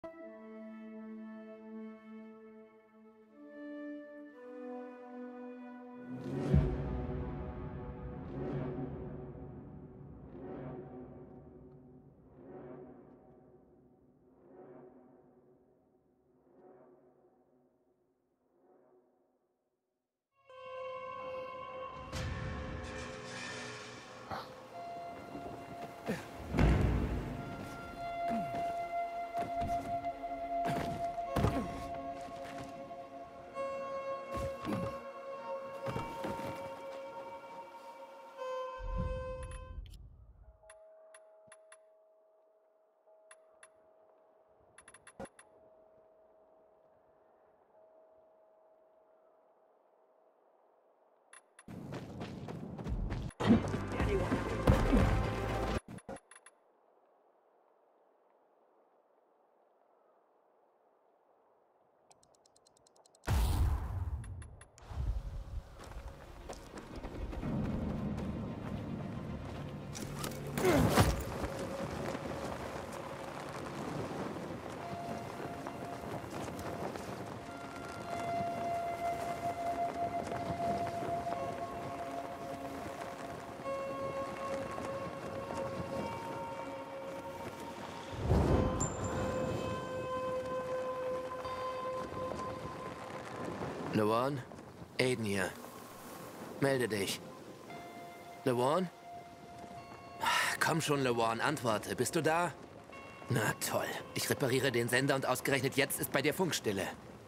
LeWarn? Aiden hier. Melde dich. LeWarn? Komm schon, LeWarn, antworte. Bist du da? Na toll. Ich repariere den Sender und ausgerechnet jetzt ist bei dir Funkstille.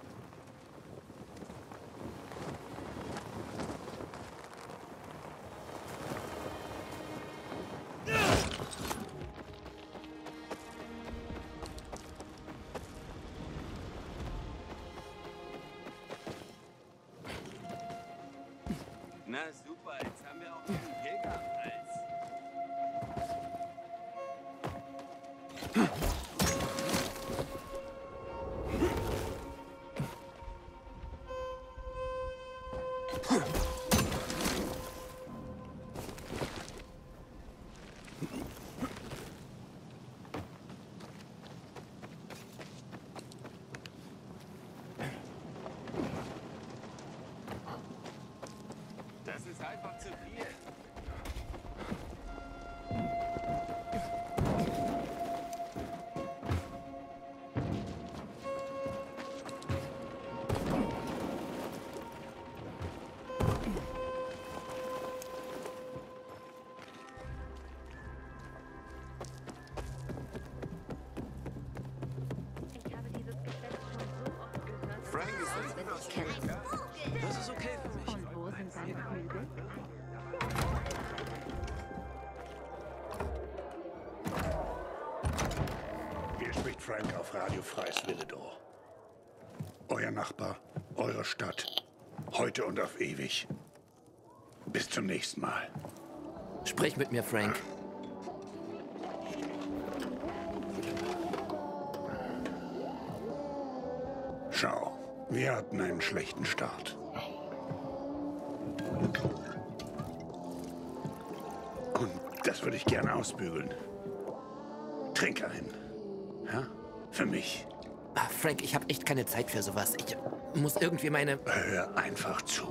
Na super, jetzt haben wir auch den Pilger am Hals. Das ist einfach zu viel. Ich habe dieses Gesetz schon so oft gehört. Frank ist auswendig kennen. Das ist okay für mich. Und wo sind seine Flügel? Hier spricht Frank auf Radio Freies Willedor. Euer Nachbar, eure Stadt, heute und auf ewig. Bis zum nächsten Mal. Sprich mit mir, Frank. Schau, wir hatten einen schlechten Start. Und das würde ich gerne ausbügeln. Trink einen. Ja? Für mich. Ah, Frank, ich habe echt keine Zeit für sowas. Ich muss irgendwie meine... Hör einfach zu.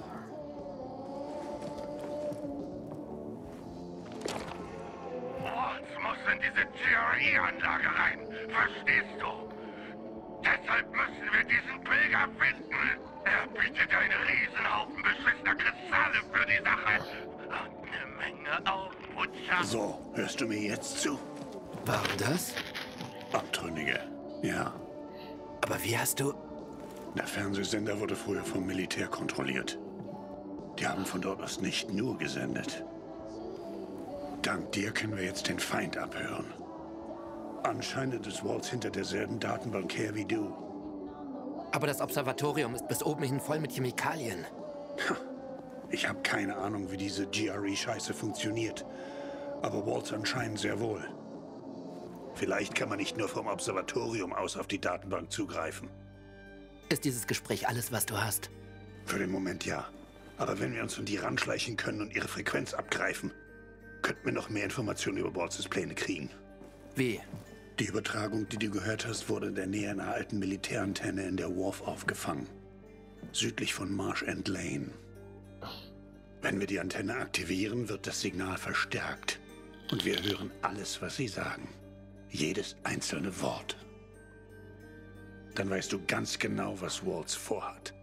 Waltz muss in diese GRE-Anlage rein. Verstehst du? Deshalb müssen wir diesen Pilger finden. Er bietet einen Riesenhaufen beschissener Kristalle für die Sache. Und eine Menge Aufputzer. So, hörst du mir jetzt zu? Warum das? Abtrünnige. Ja. Aber wie hast du... Der Fernsehsender wurde früher vom Militär kontrolliert. Die haben von dort aus nicht nur gesendet. Dank dir können wir jetzt den Feind abhören. Anscheinend ist Waltz hinter derselben Datenbank her wie du. Aber das Observatorium ist bis oben hin voll mit Chemikalien. Ich habe keine Ahnung, wie diese GRE-Scheiße funktioniert. Aber Waltz anscheinend sehr wohl. Vielleicht kann man nicht nur vom Observatorium aus auf die Datenbank zugreifen. Ist dieses Gespräch alles, was du hast? Für den Moment ja. Aber wenn wir uns an die ranschleichen können und ihre Frequenz abgreifen, könnten wir noch mehr Informationen über Waltzes Pläne kriegen. Wie? Die Übertragung, die du gehört hast, wurde in der Nähe einer alten Militärantenne in der Wharf aufgefangen. Südlich von Marsh End Lane. Wenn wir die Antenne aktivieren, wird das Signal verstärkt. Und wir hören alles, was sie sagen. Jedes einzelne Wort. Dann weißt du ganz genau, was Waltz vorhat.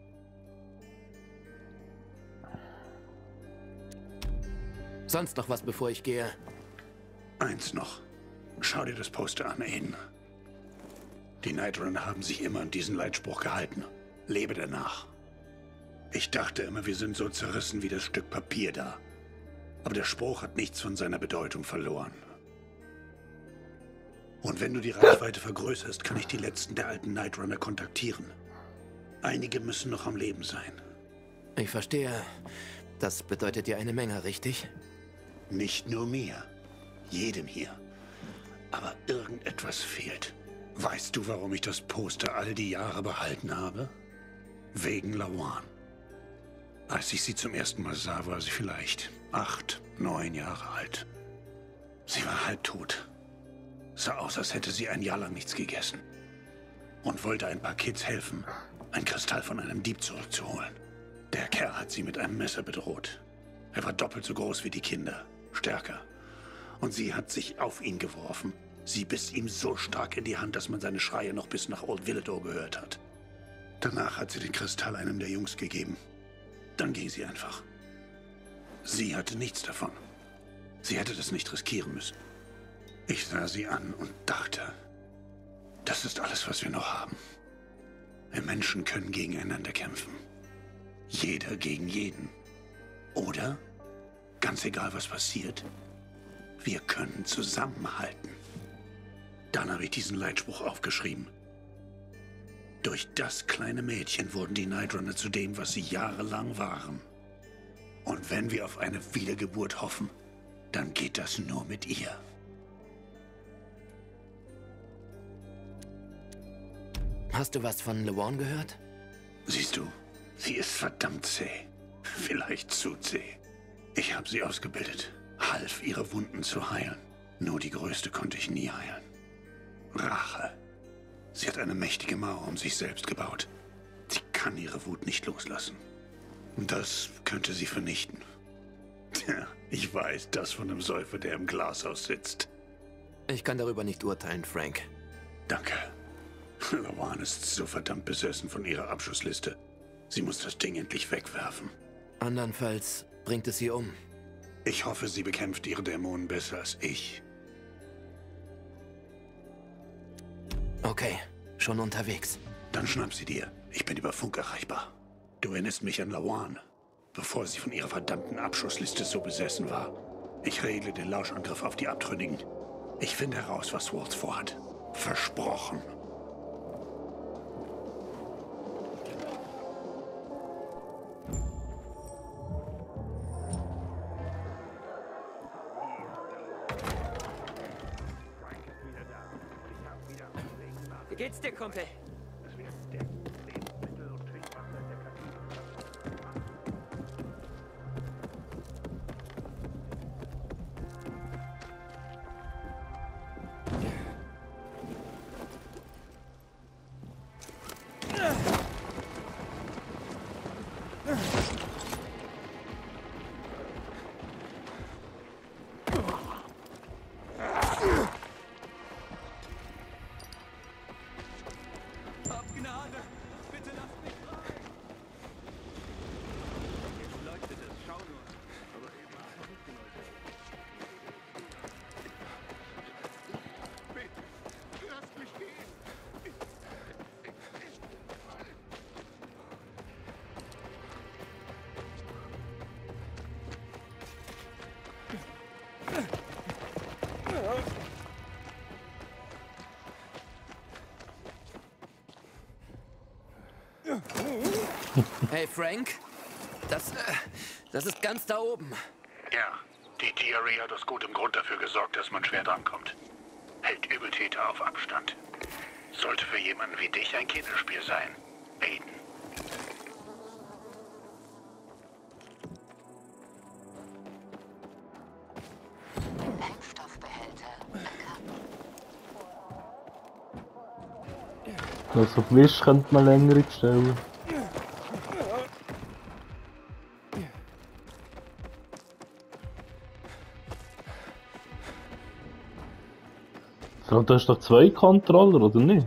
Sonst noch was, bevor ich gehe? Eins noch. Schau dir das Poster an, Aiden. Die Night Runner haben sich immer an diesen Leitspruch gehalten. Lebe danach. Ich dachte immer, wir sind so zerrissen wie das Stück Papier da. Aber der Spruch hat nichts von seiner Bedeutung verloren. Und wenn du die Reichweite vergrößerst, kann ich die letzten der alten Night Runner kontaktieren. Einige müssen noch am Leben sein. Ich verstehe. Das bedeutet dir eine Menge, richtig? Nicht nur mir. Jedem hier. Aber irgendetwas fehlt. Weißt du, warum ich das Poster all die Jahre behalten habe? Wegen Lawan. Als ich sie zum ersten Mal sah, war sie vielleicht 8, 9 Jahre alt. Sie war halbtot. Sah aus, als hätte sie ein Jahr lang nichts gegessen. Und wollte ein paar Kids helfen, ein Kristall von einem Dieb zurückzuholen. Der Kerl hat sie mit einem Messer bedroht. Er war doppelt so groß wie die Kinder, stärker. Und sie hat sich auf ihn geworfen. Sie biss ihm so stark in die Hand, dass man seine Schreie noch bis nach Old Villador gehört hat. Danach hat sie den Kristall einem der Jungs gegeben. Dann ging sie einfach. Sie hatte nichts davon. Sie hätte das nicht riskieren müssen. Ich sah sie an und dachte, das ist alles, was wir noch haben. Wir Menschen können gegeneinander kämpfen. Jeder gegen jeden. Oder, ganz egal was passiert, wir können zusammenhalten. Dann habe ich diesen Leitspruch aufgeschrieben. Durch das kleine Mädchen wurden die Night Runner zu dem, was sie jahrelang waren. Und wenn wir auf eine Wiedergeburt hoffen, dann geht das nur mit ihr. Hast du was von Lawan gehört? Siehst du, sie ist verdammt zäh. Vielleicht zu zäh. Ich habe sie ausgebildet, half ihre Wunden zu heilen. Nur die größte konnte ich nie heilen. Rache. Sie hat eine mächtige Mauer um sich selbst gebaut. Sie kann ihre Wut nicht loslassen. Das könnte sie vernichten. Tja, ich weiß das von einem Säufer, der im Glashaus sitzt. Ich kann darüber nicht urteilen, Frank. Danke. Lawan ist so verdammt besessen von ihrer Abschussliste. Sie muss das Ding endlich wegwerfen. Andernfalls bringt es sie um. Ich hoffe, sie bekämpft ihre Dämonen besser als ich. Okay, schon unterwegs. Dann schnapp sie dir. Ich bin über Funk erreichbar. Du erinnerst mich an Lawan, bevor sie von ihrer verdammten Abschussliste so besessen war. Ich regle den Lauschangriff auf die Abtrünnigen. Ich finde heraus, was Waltz vorhat. Versprochen. Wie geht's dir, Kumpel? Hey, Frank. Das ist ganz da oben. Ja, die TRE hat aus gutem Grund dafür gesorgt, dass man schwer drankommt. Hält Übeltäter auf Abstand. Sollte für jemanden wie dich ein Kinderspiel sein, Aiden. Brennstoffbehälter erkannt. Also auf Wisch könnte man längere stellen. So, du hast doch 2 Controller, oder nicht?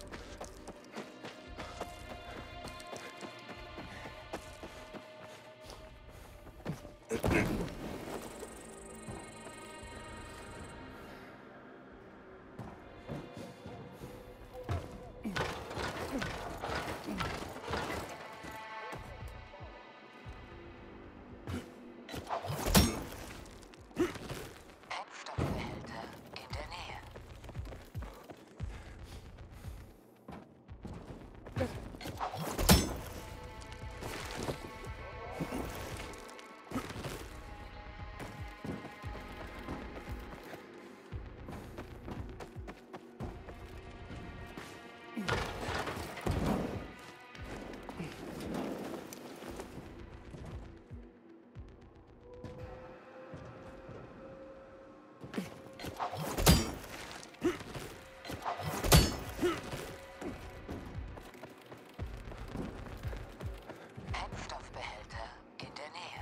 Treibstoffbehälter in der Nähe. Treibstoffbehälter in der Nähe.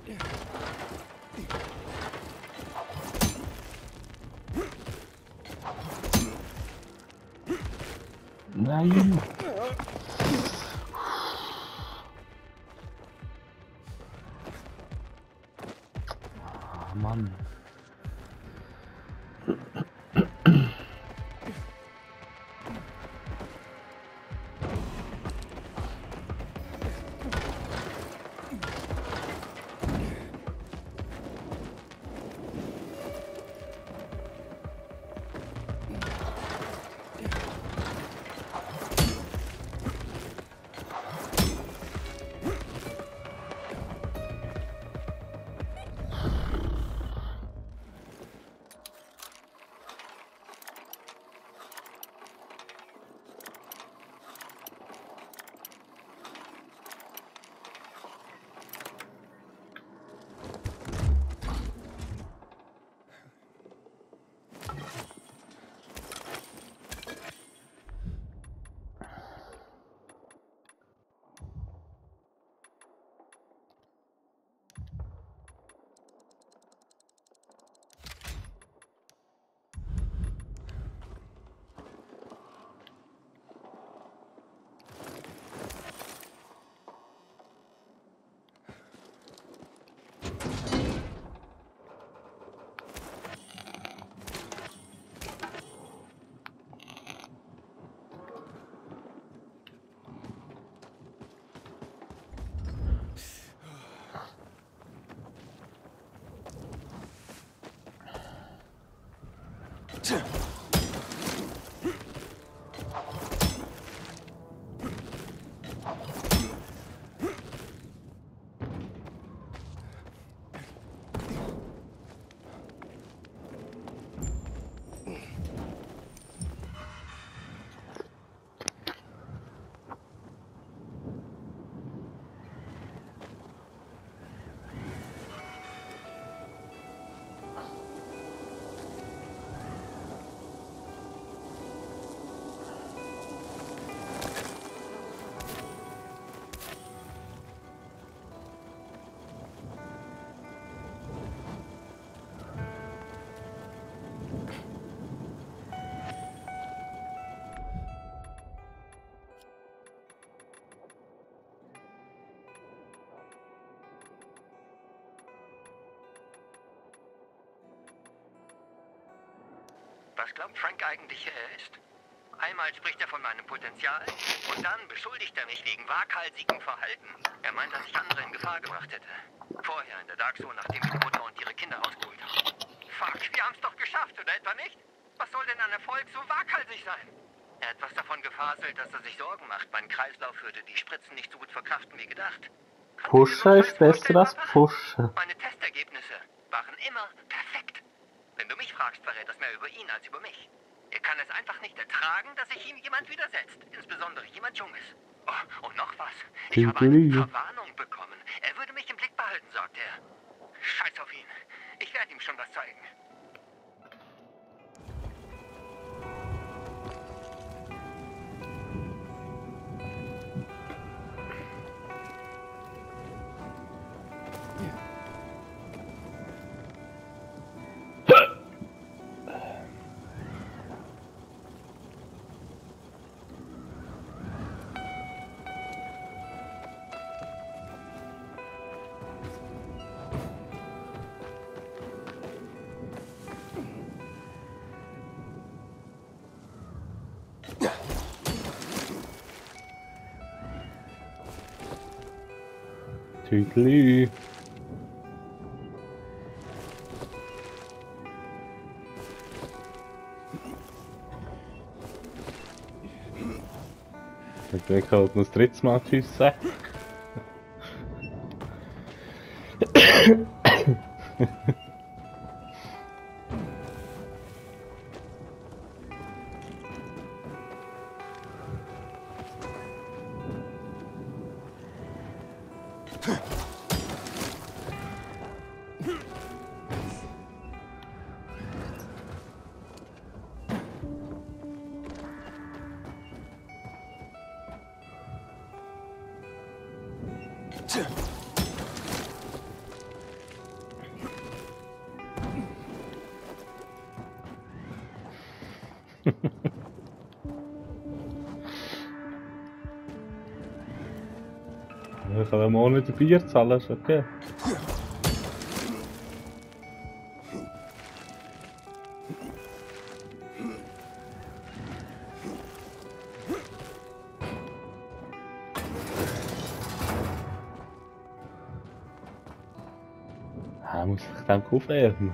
Nein! Ah, Mann. Was glaubt Frank eigentlich, er ist? Einmal spricht er von meinem Potenzial und dann beschuldigt er mich wegen waghalsigem Verhalten. Er meint, dass ich andere in Gefahr gebracht hätte. Vorher in der Dark Zone, nachdem ich die Mutter und ihre Kinder rausgeholt habe. Fuck, wir haben es doch geschafft, oder etwa nicht? Was soll denn an Erfolg so waghalsig sein? Er hat was davon gefaselt, dass er sich Sorgen macht. Mein Kreislauf würde die Spritzen nicht so gut verkraften wie gedacht. Pushen ist besser als pushen. Meine Testergebnisse waren immer perfekt. Wenn du mich fragst, verrät das mehr über ihn als über mich. Er kann es einfach nicht ertragen, dass sich ihm jemand widersetzt. Insbesondere jemand Junges. Oh, und noch was. Ich habe eine Verwarnung bekommen. Er würde mich im Blick behalten, sagt er. Scheiß auf ihn. Ich werde ihm schon was zeigen. Tüdelü. Ich kann halt noch das dritte Mal Tschüss sagen. Ich kann am Monat ein Bier zahlen, ist okay. Muss ich dem aufhören?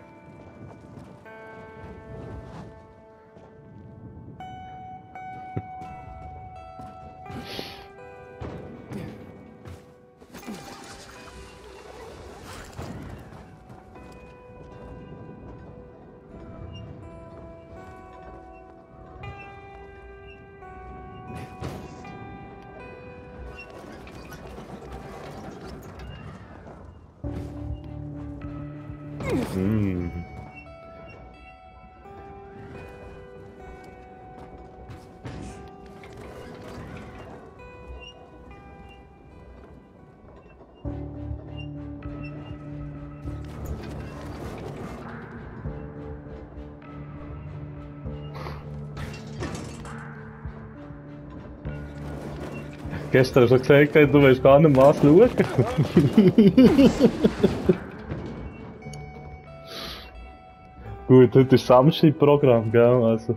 Gestern hast du gesagt, du willst gar nicht was schauen. Gut, heute ist Samstag-Programm, gell? Also.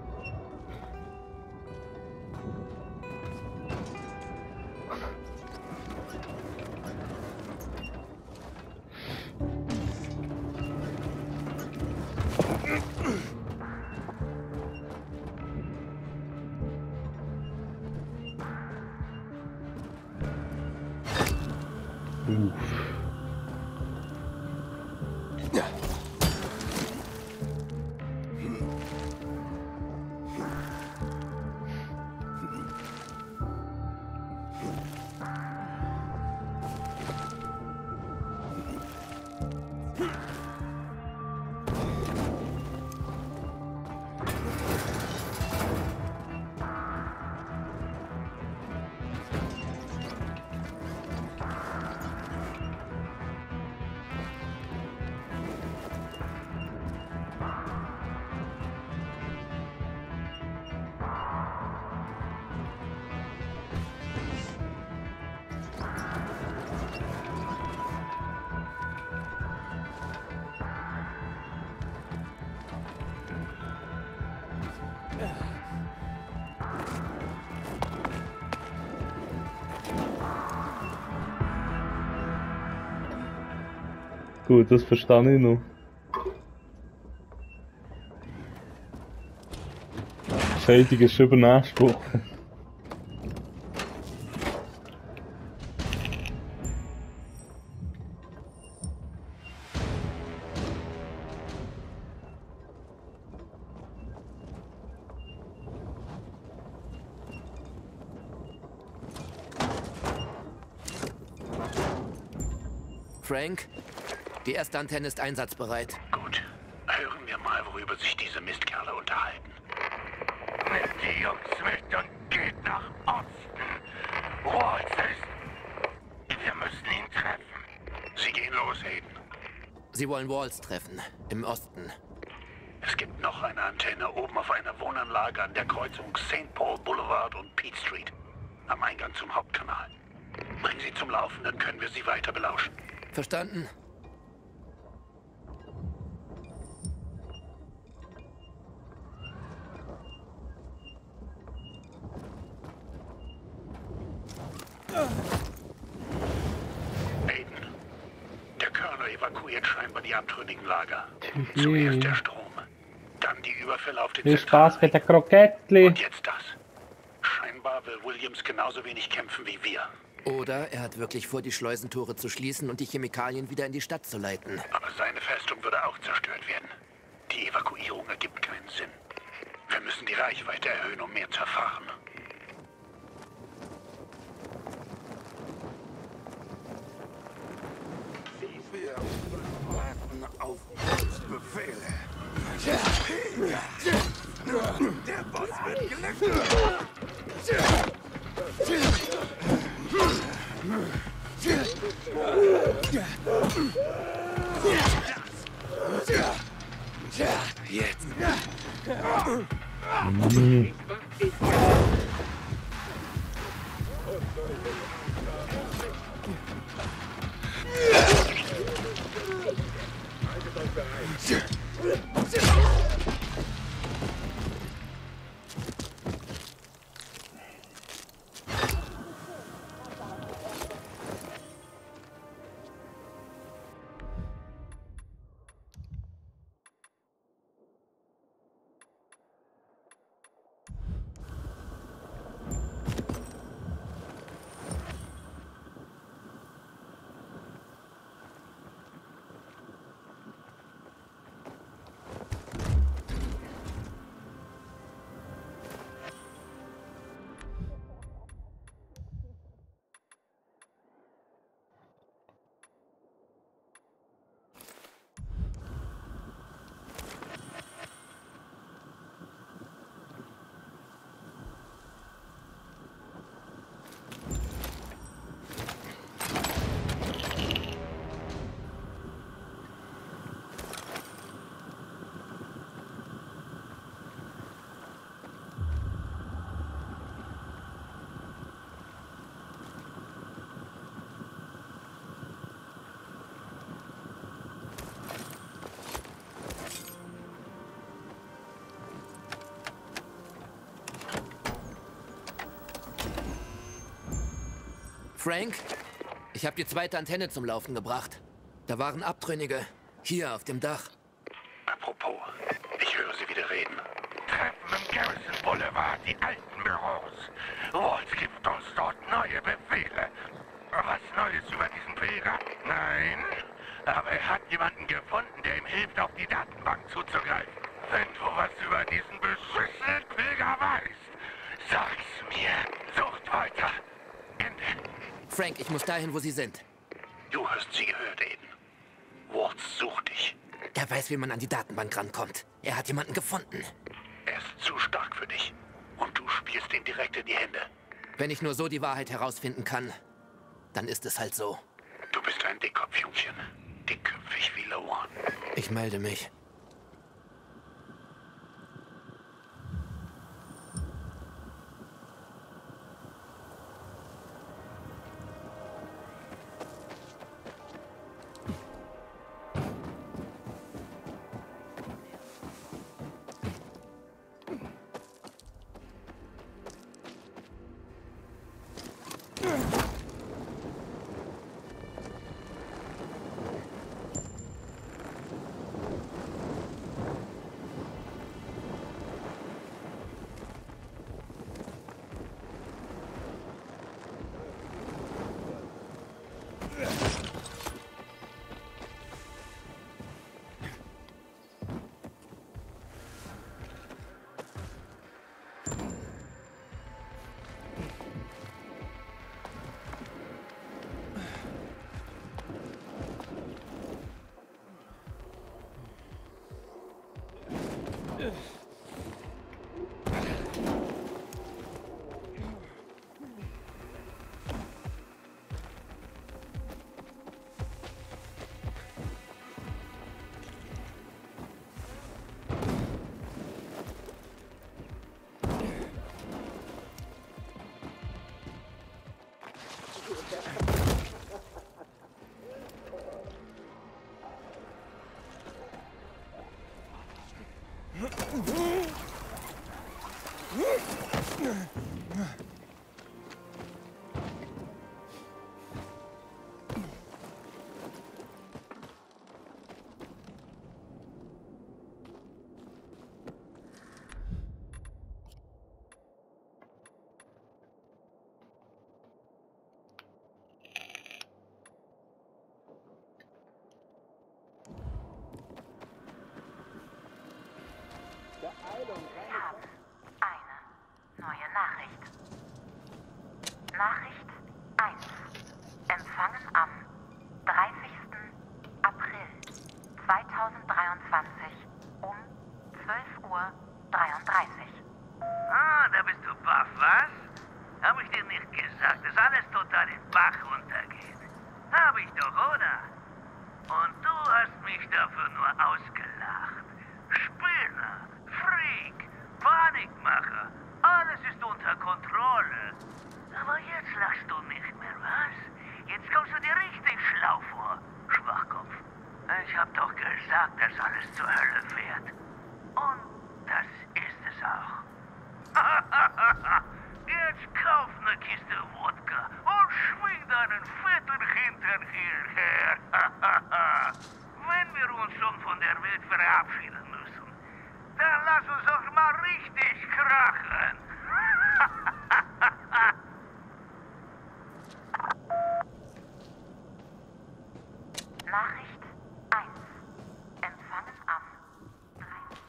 Gut, das verstehe ich noch. Scheidung ist schon nächste Woche. Frank, die erste Antenne ist einsatzbereit. Gut. Hören wir mal, worüber sich diese Mistkerle unterhalten. Nimmt die Jungs mit und geht nach Osten. Waltz ist... Wir müssen ihn treffen. Sie gehen los, Aiden. Sie wollen Waltz treffen, im Osten. Es gibt noch eine Antenne oben auf einer Wohnanlage an der Kreuzung St. Paul Boulevard und Peach Street. Am Eingang zum Hauptkanal. Bring sie zum Laufen, dann können wir sie weiter belauschen. Verstanden? Aiden, der Colonel evakuiert scheinbar die abtrünnigen Lager. Zuerst der Strom, dann die Überfälle auf den Viel Spaß mit der Krokettli. Und jetzt das. Scheinbar will Williams genauso wenig kämpfen wie wir. Oder er hat wirklich vor, die Schleusentore zu schließen und die Chemikalien wieder in die Stadt zu leiten. Aber seine Festung würde auch zerstört werden. Die Evakuierung ergibt keinen Sinn. Wir müssen die Reichweite erhöhen, um mehr zu erfahren. Wir warten auf Befehle. Der Boss wird gelöscht. Jetzt. Frank, ich habe die zweite Antenne zum Laufen gebracht. Da waren Abtrünnige. Hier auf dem Dach. Apropos, ich höre Sie wieder reden. Treffen im Garrison Boulevard, die alten Büros. Waltz gibt uns dort neue Befehle. Was Neues über diesen Pilger? Nein, aber er hat jemanden gefunden, der ihm hilft, auf die Datenbank zuzugreifen. Wenn du was über diesen beschissenen Pilger weißt, sag's mir. Sucht weiter. Ende. Frank, ich muss dahin, wo Sie sind. Du hast sie gehört, Aiden. Waltz sucht dich. Er weiß, wie man an die Datenbank rankommt. Er hat jemanden gefunden. Er ist zu stark für dich. Und du spielst ihn direkt in die Hände. Wenn ich nur so die Wahrheit herausfinden kann, dann ist es halt so. Du bist ein Dickkopfjungchen. Dickköpfig wie Lawan. Ich melde mich. Ich habe eine neue Nachricht. Nachricht 1. Empfangen am 30. April 2023 um 12:33 Uhr. Ah, da bist du baff, was? Hab ich dir nicht gesagt, dass alles total in den Bach runtergeht? Hab ich doch, oder? Und du hast mich dafür nur ausgelacht. Spinner, Freak, Panik gesagt, dass alles zur Hölle fährt. Und das ist es auch. Jetzt kauf ne Kiste Wodka und schwing deinen fetten Hintern hierher. Wenn wir uns schon von der Welt verabschieden müssen, dann lass uns doch mal richtig krachen. Nachricht 1. Empfangen am 3.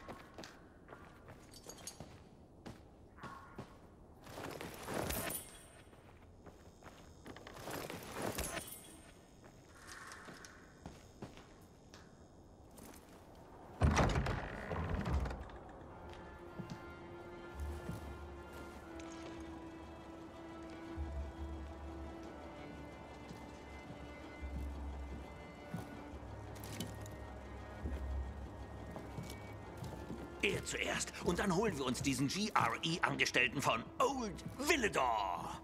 Er zuerst. Und dann holen wir uns diesen GRE-Angestellten von Old Villador.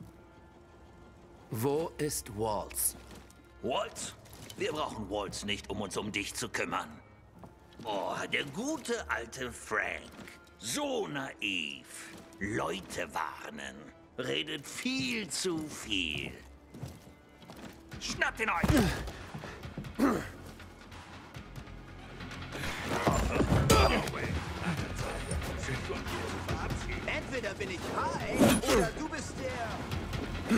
Wo ist Waltz? Waltz? Wir brauchen Waltz nicht, um uns um dich zu kümmern. Oh, der gute alte Frank. So naiv. Leute warnen. Redet viel zu viel. Schnappt ihn euch! Entweder bin ich high oder du bist der...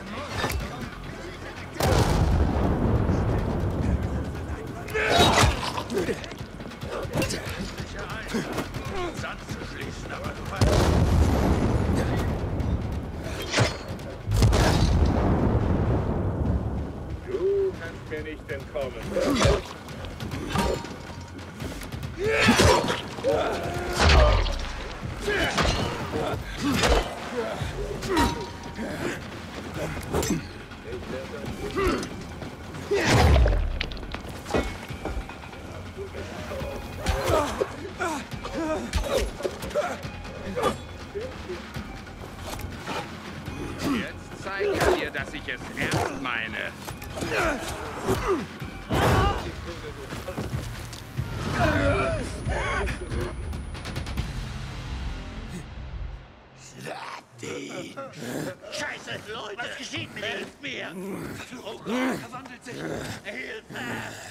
Sand zu schließen, aber du kannst mir nicht entkommen. Jetzt zeige ich dir, dass ich es ernst meine. Scheiße, Leute! Was geschieht mit ihm? Hilft mir! Oh Gott, er verwandelt sich! Hilfe!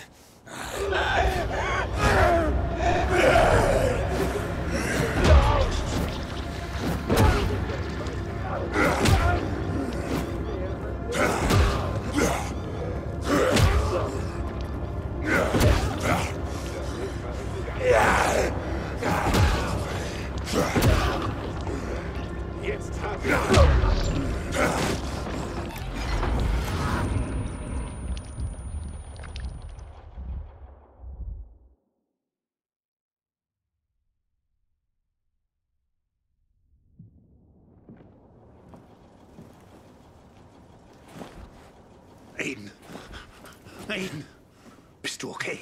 Jetzt haben Aiden. Aiden. Bist du okay?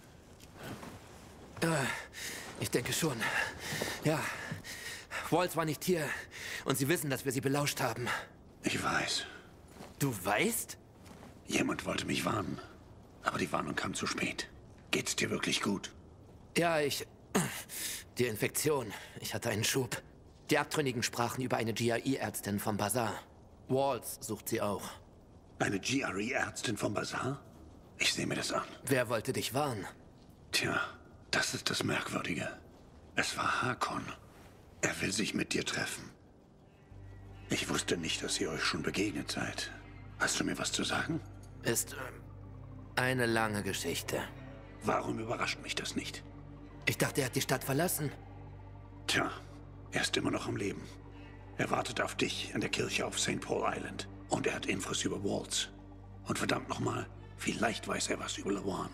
Ich denke schon. Ja. Waltz war nicht hier. Und sie wissen, dass wir sie belauscht haben. Ich weiß. Du weißt? Jemand wollte mich warnen. Aber die Warnung kam zu spät. Geht's dir wirklich gut? Ja, die Infektion. Ich hatte einen Schub. Die Abtrünnigen sprachen über eine GRE-Ärztin vom Bazar. Waltz sucht sie auch. Eine GRE-Ärztin vom Bazar? Ich sehe mir das an. Wer wollte dich warnen? Tja, das ist das Merkwürdige. Es war Hakon. Er will sich mit dir treffen. Ich wusste nicht, dass ihr euch schon begegnet seid. Hast du mir was zu sagen? Ist eine lange Geschichte. Warum überrascht mich das nicht? Ich dachte, er hat die Stadt verlassen. Tja, er ist immer noch am Leben. Er wartet auf dich in der Kirche auf St. Paul Island. Und er hat Infos über Waltz. Und verdammt nochmal, vielleicht weiß er was über Lawan.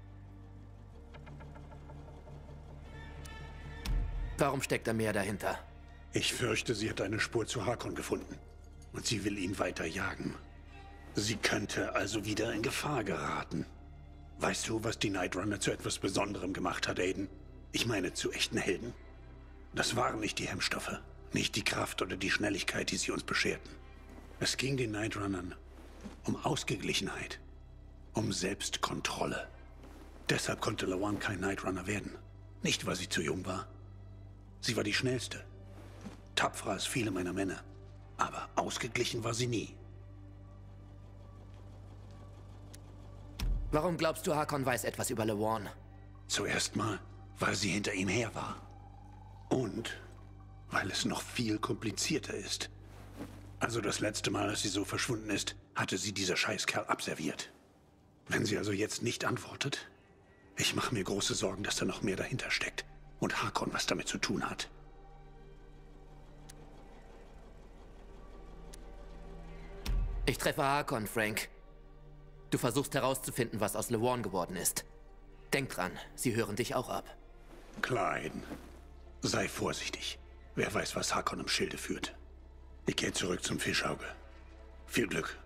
Warum steckt da mehr dahinter? Ich fürchte, sie hat eine Spur zu Hakon gefunden. Und sie will ihn weiter jagen. Sie könnte also wieder in Gefahr geraten. Weißt du, was die Night Runner zu etwas Besonderem gemacht hat, Aiden? Ich meine, zu echten Helden. Das waren nicht die Hemmstoffe, nicht die Kraft oder die Schnelligkeit, die sie uns bescherten. Es ging den Night Runnern um Ausgeglichenheit, um Selbstkontrolle. Deshalb konnte Lawan kein Night Runner werden. Nicht, weil sie zu jung war. Sie war die schnellste. Tapferer als viele meiner Männer. Aber ausgeglichen war sie nie. Warum glaubst du, Hakon weiß etwas über Lawan? Zuerst mal, weil sie hinter ihm her war. Und weil es noch viel komplizierter ist. Also das letzte Mal, als sie so verschwunden ist, hatte sie dieser Scheißkerl abserviert. Wenn sie also jetzt nicht antwortet, ich mache mir große Sorgen, dass da noch mehr dahinter steckt. Und Hakon was damit zu tun hat. Ich treffe Hakon, Frank. Du versuchst herauszufinden, was aus Lawan geworden ist. Denk dran, sie hören dich auch ab. Klar, Aiden. Sei vorsichtig. Wer weiß, was Hakon im Schilde führt. Ich gehe zurück zum Fischauge. Viel Glück.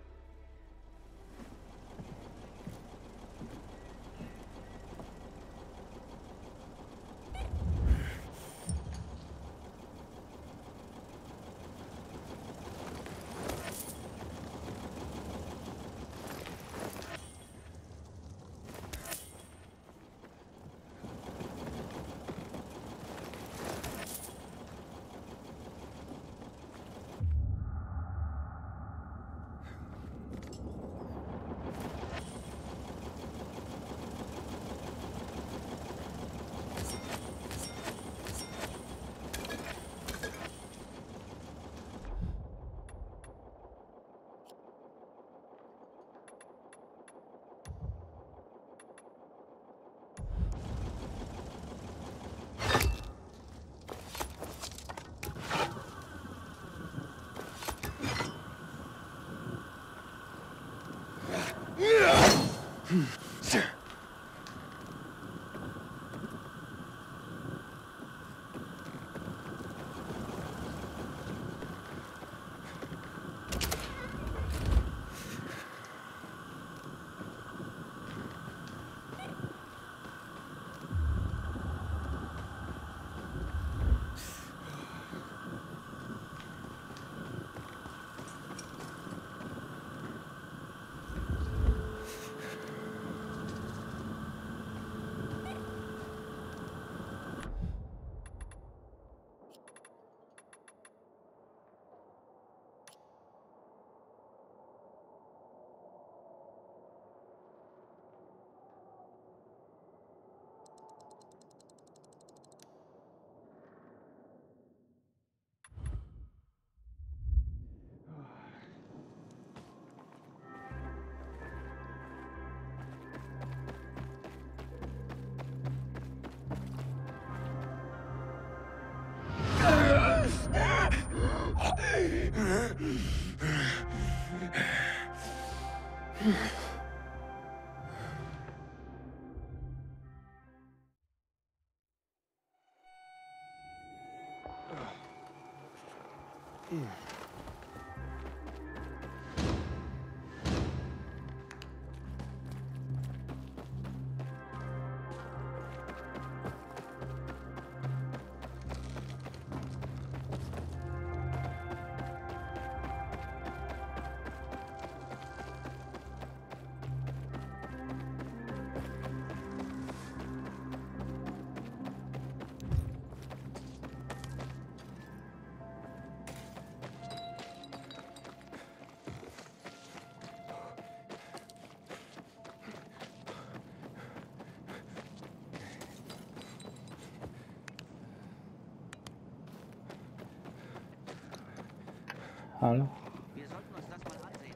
Hallo? Wir sollten uns das mal ansehen.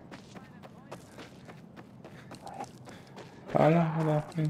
Hallo, hallo.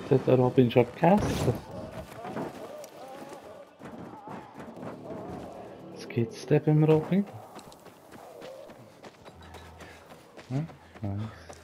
Jetzt hat der Robin schon gegessen. Was gibt's denn beim Robin? Hm? Nice.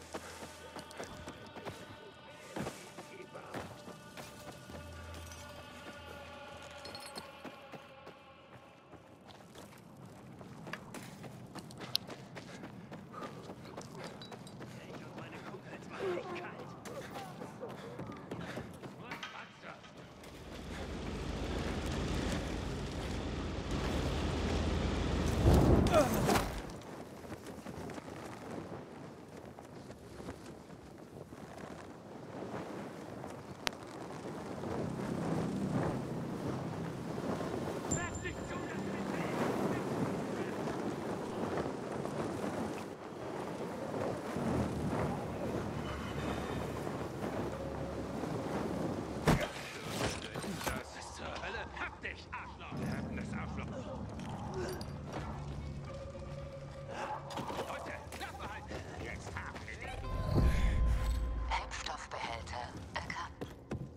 Treibstoffbehälter erkannt.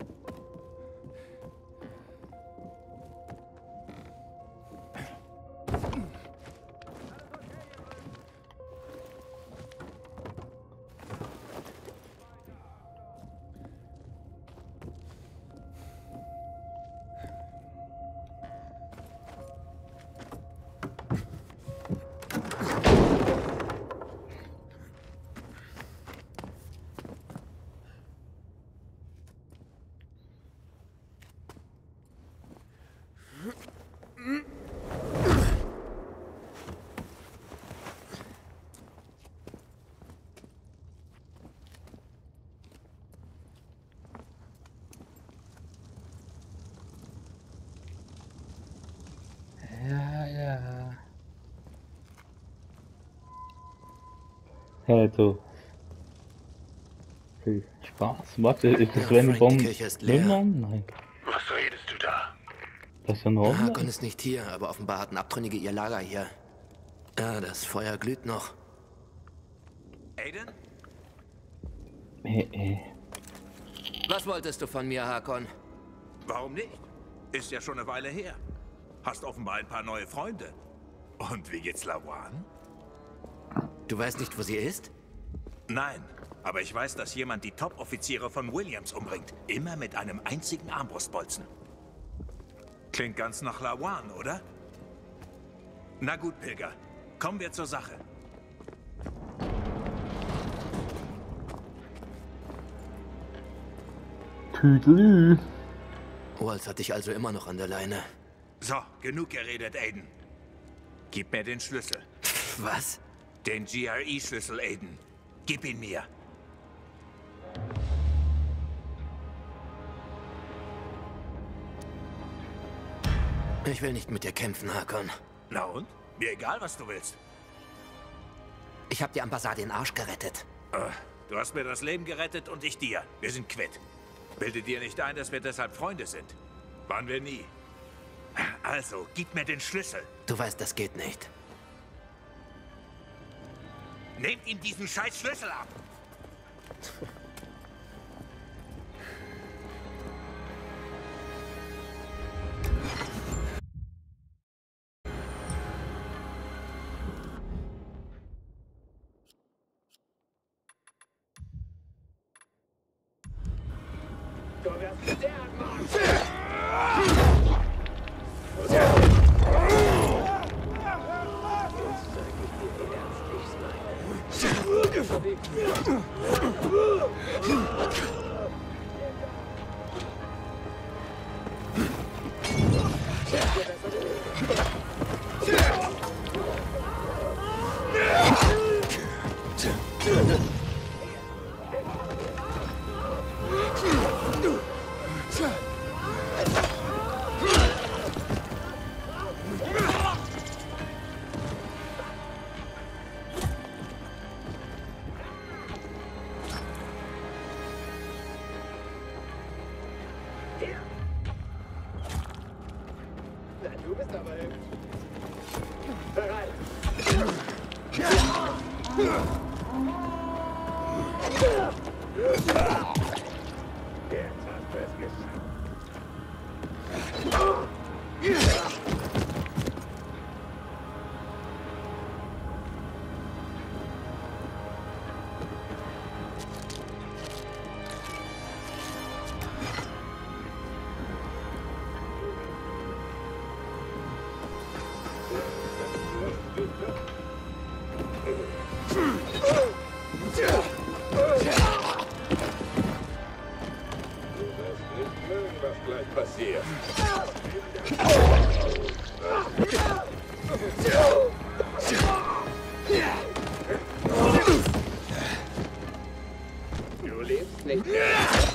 Hey du. Viel Spaß. Warte, ist das wenn ich Frank, die Kirche ist leer. Nein. Was redest du da? Das ist ja noch. Hakon ist nicht hier, aber offenbar hatten Abtrünnige ihr Lager hier. Ja, das Feuer glüht noch. Aiden? Was wolltest du von mir, Hakon? Warum nicht? Ist ja schon eine Weile her. Hast offenbar ein paar neue Freunde. Und wie geht's Lawan? Du weißt nicht, wo sie ist? Nein, aber ich weiß, dass jemand die Top-Offiziere von Williams umbringt. Immer mit einem einzigen Armbrustbolzen. Klingt ganz nach Lawan, oder? Na gut, Pilger. Kommen wir zur Sache. Tüdelü. Waltz hat dich also immer noch an der Leine. So, genug geredet, Aiden. Gib mir den Schlüssel. Was? Den GRE-Schlüssel, Aiden. Gib ihn mir. Ich will nicht mit dir kämpfen, Hakon. Na und? Mir egal, was du willst. Ich habe die Ambassade den Arsch gerettet. Du hast mir das Leben gerettet und ich dir. Wir sind quitt. Bilde dir nicht ein, dass wir deshalb Freunde sind. Waren wir nie. Also, gib mir den Schlüssel. Du weißt, das geht nicht. Nehmt ihm diesen scheiß Schlüssel ab! Du bist aber bereit. Jetzt. passiert. Du lebst nicht mehr.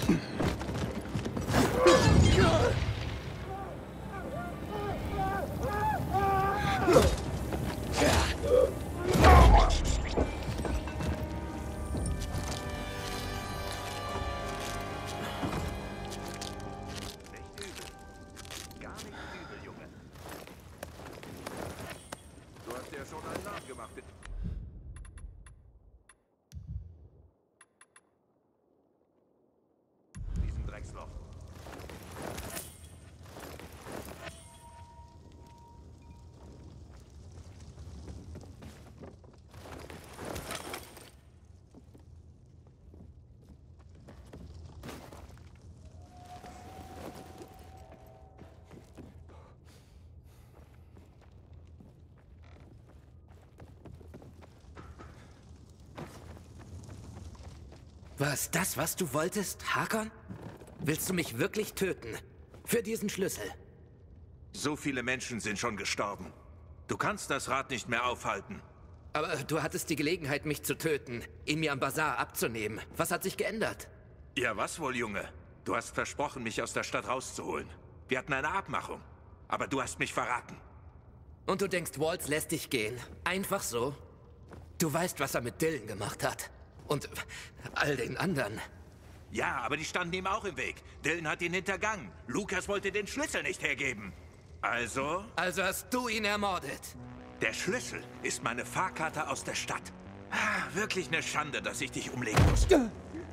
Was, das, was du wolltest, Hakon? Willst du mich wirklich töten? Für diesen Schlüssel? So viele Menschen sind schon gestorben. Du kannst das Rad nicht mehr aufhalten. Aber du hattest die Gelegenheit, mich zu töten, ihn mir am Bazar abzunehmen. Was hat sich geändert? Ja, was wohl, Junge? Du hast versprochen, mich aus der Stadt rauszuholen. Wir hatten eine Abmachung. Aber du hast mich verraten. Und du denkst, Waltz lässt dich gehen? Einfach so? Du weißt, was er mit Dylan gemacht hat. Und all den anderen. Ja, aber die standen ihm auch im Weg. Dylan hat ihn hintergangen. Lucas wollte den Schlüssel nicht hergeben. Also? Also hast du ihn ermordet. Der Schlüssel ist meine Fahrkarte aus der Stadt. Ah, wirklich eine Schande, dass ich dich umlegen musste.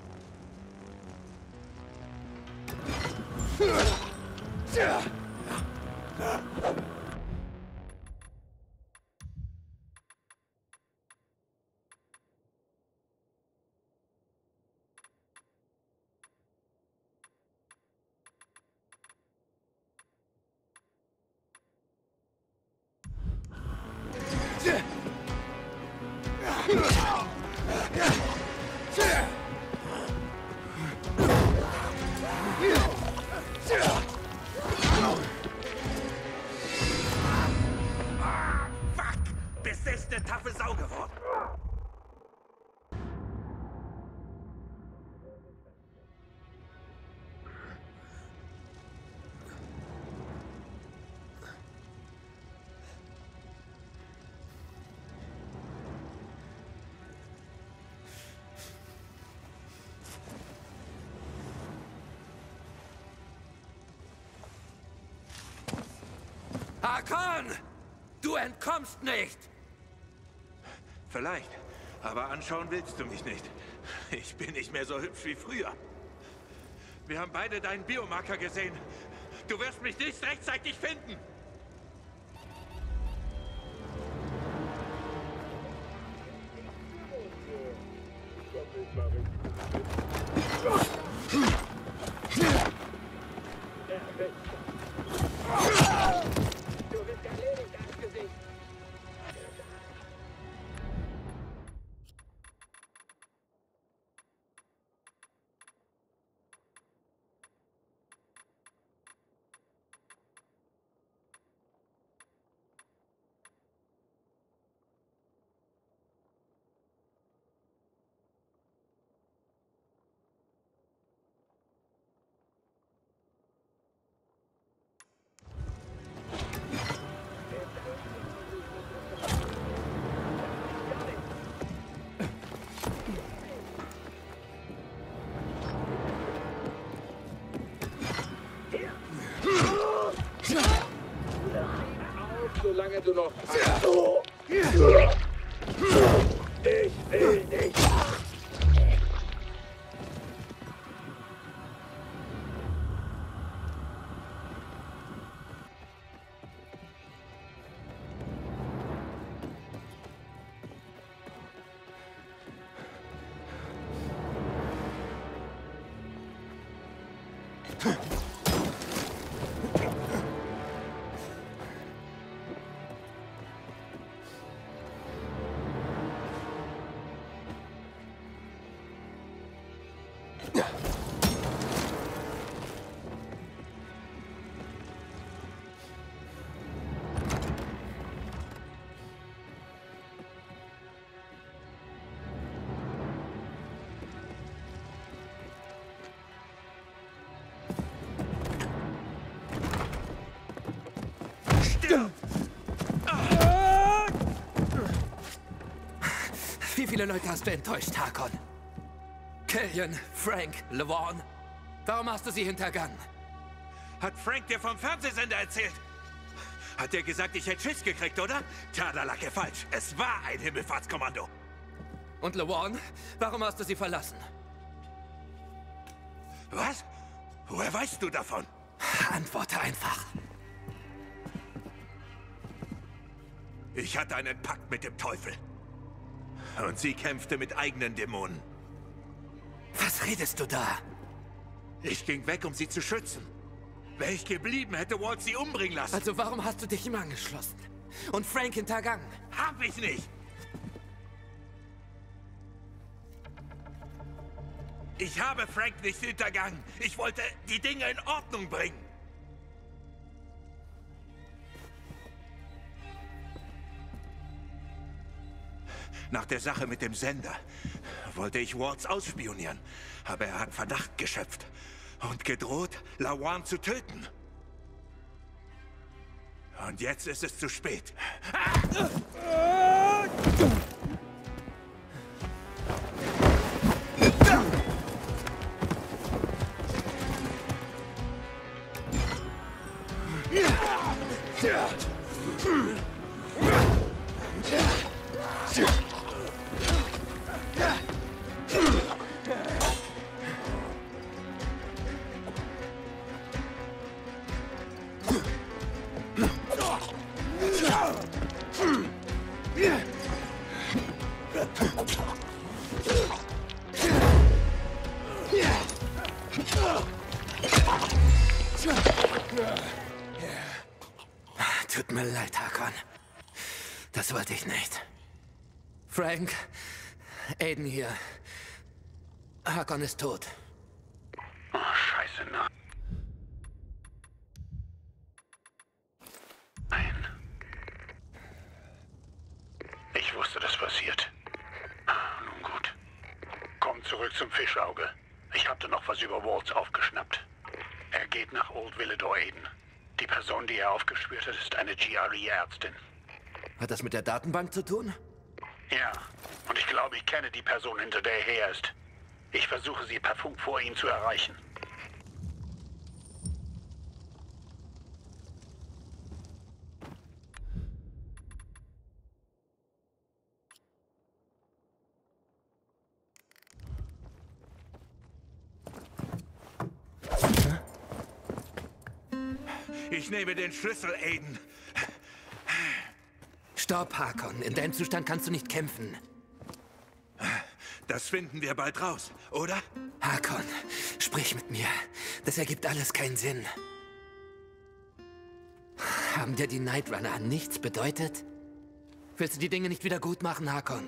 Taffe Sau geworden. Hakon! Du entkommst nicht! Vielleicht. Aber anschauen willst du mich nicht. Ich bin nicht mehr so hübsch wie früher. Wir haben beide deinen Biomarker gesehen. Du wirst mich nicht rechtzeitig finden. Solange du noch... Ich will nicht. Wie viele Leute hast du enttäuscht, Hakon? Killian, Frank, LeVaughn. Warum hast du sie hintergangen? Hat Frank dir vom Fernsehsender erzählt? Hat er gesagt, ich hätte Schiss gekriegt, oder? Tja, da lag er falsch. Es war ein Himmelfahrtskommando. Und LeVaughn, warum hast du sie verlassen? Was? Woher weißt du davon? Antworte einfach. Ich hatte einen Pakt mit dem Teufel. Und sie kämpfte mit eigenen Dämonen. Was redest du da? Ich ging weg, um sie zu schützen. Wäre ich geblieben, hätte Walt sie umbringen lassen. Also warum hast du dich ihm angeschlossen? Und Frank hintergangen? Hab ich nicht! Ich habe Frank nicht hintergangen. Ich wollte die Dinge in Ordnung bringen. Nach der Sache mit dem Sender wollte ich Waltz ausspionieren. Aber er hat Verdacht geschöpft und gedroht, LaJuan zu töten. Und jetzt ist es zu spät. Tut mir leid, Hakon. Das wollte ich nicht. Frank, Aiden hier. Hakon ist tot. Oh, scheiße, nein. Nein. Ich wusste, das passiert. Nun gut. Komm zurück zum Fischauge. Ich hatte noch was über Waltz aufgeschnappt. Er geht nach Old Villador Aiden. Die Person, die er aufgespürt hat, ist eine GRE-Ärztin. Hat das mit der Datenbank zu tun? Ja, und ich glaube, ich kenne die Person, hinter der er her ist. Ich versuche sie per Funk vor ihm zu erreichen. Ich nehme den Schlüssel, Aiden. Stopp, Hakon. In deinem Zustand kannst du nicht kämpfen. Das finden wir bald raus, oder? Hakon, sprich mit mir. Das ergibt alles keinen Sinn. Haben dir die Night Runner nichts bedeutet? Willst du die Dinge nicht wieder gut machen, Hakon?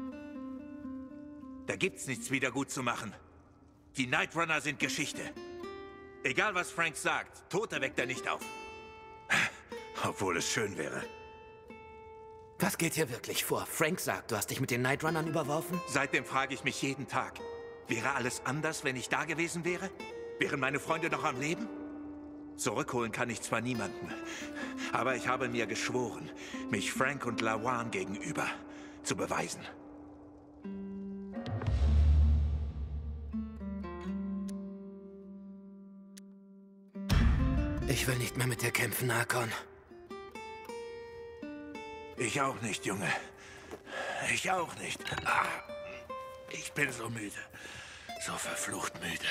Da gibt's nichts wieder gut zu machen. Die Night Runner sind Geschichte. Egal, was Frank sagt, Tote weckt er nicht auf. Obwohl es schön wäre. Was geht hier wirklich vor? Frank sagt, du hast dich mit den Night Runnern überworfen? Seitdem frage ich mich jeden Tag, wäre alles anders, wenn ich da gewesen wäre? Wären meine Freunde noch am Leben? Zurückholen kann ich zwar niemanden, aber ich habe mir geschworen, mich Frank und LaJuan gegenüber zu beweisen. Ich will nicht mehr mit dir kämpfen, Hakon. Ich auch nicht, Junge. Ich auch nicht. Ah, ich bin so müde. So verflucht müde.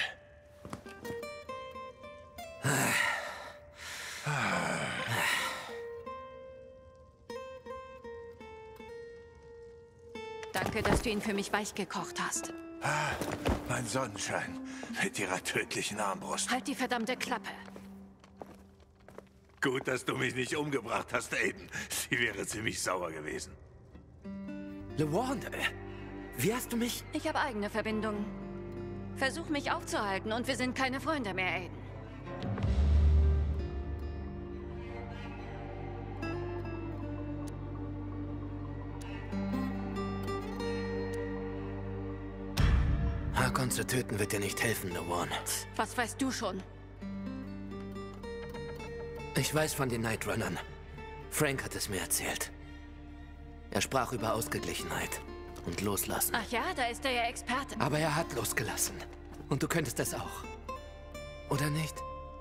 Danke, dass du ihn für mich weich gekocht hast. Mein Sonnenschein mit ihrer tödlichen Armbrust. Halt die verdammte Klappe. Gut, dass du mich nicht umgebracht hast, Aiden. Sie wäre ziemlich sauer gewesen. LaJuan, wie hast du mich... Ich habe eigene Verbindungen. Versuch mich aufzuhalten und wir sind keine Freunde mehr, Aiden. Hakon zu töten wird dir nicht helfen, LaJuan. Was weißt du schon? Ich weiß von den Night Runnern. Frank hat es mir erzählt. Er sprach über Ausgeglichenheit und Loslassen. Ach ja, da ist er ja Experte. Aber er hat losgelassen. Und du könntest das auch. Oder nicht?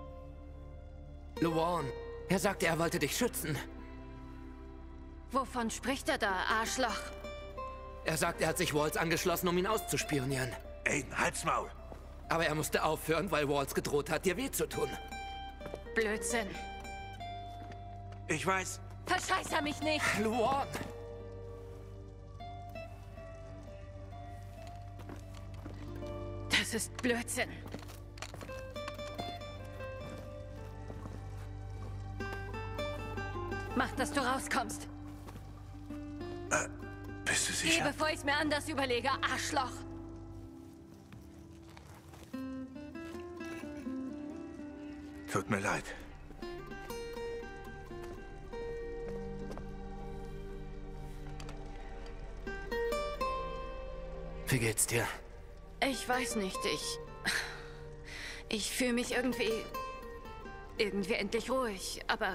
Lawan, er sagte, er wollte dich schützen. Wovon spricht er da, Arschloch? Er sagt, er hat sich Waltz angeschlossen, um ihn auszuspionieren. Aiden, halt's Maul! Aber er musste aufhören, weil Waltz gedroht hat, dir weh zu tun. Blödsinn. Ich weiß. Verscheißer mich nicht! Lawan! Das ist Blödsinn. Mach, dass du rauskommst. Bist du sicher? Geh, bevor ich's mir anders überlege, Arschloch. Tut mir leid. Wie geht's dir? Ich weiß nicht, ich fühle mich irgendwie endlich ruhig, aber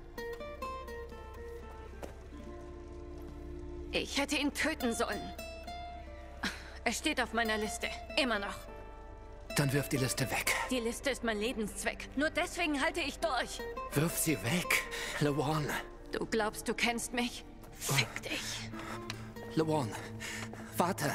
ich hätte ihn töten sollen. Es steht auf meiner Liste, immer noch. Dann wirf die Liste weg. Die Liste ist mein Lebenszweck. Nur deswegen halte ich durch. Wirf sie weg, Lawan. Du glaubst, du kennst mich? Fick dich. Lawan, warte.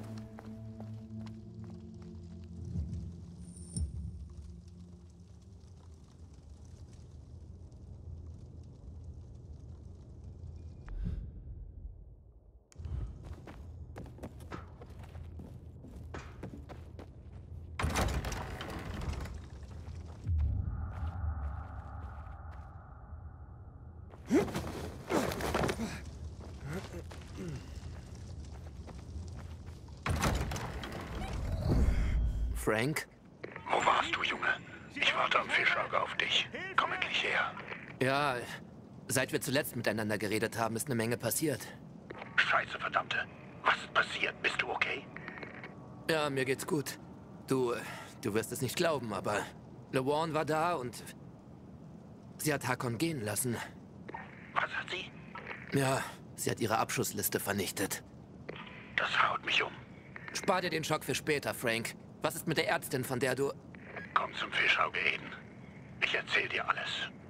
Frank? Wo warst du, Junge? Ich warte am Fischauge auf dich. Komm endlich her. Ja, seit wir zuletzt miteinander geredet haben, ist eine Menge passiert. Scheiße, verdammte. Was ist passiert? Bist du okay? Ja, mir geht's gut. Du wirst es nicht glauben, aber Lawan war da und sie hat Hakon gehen lassen. Was hat sie? Ja, sie hat ihre Abschussliste vernichtet. Das haut mich um. Spar dir den Schock für später, Frank. Was ist mit der Ärztin, von der du... Komm zum Fischauge, Aiden. Ich erzähl dir alles.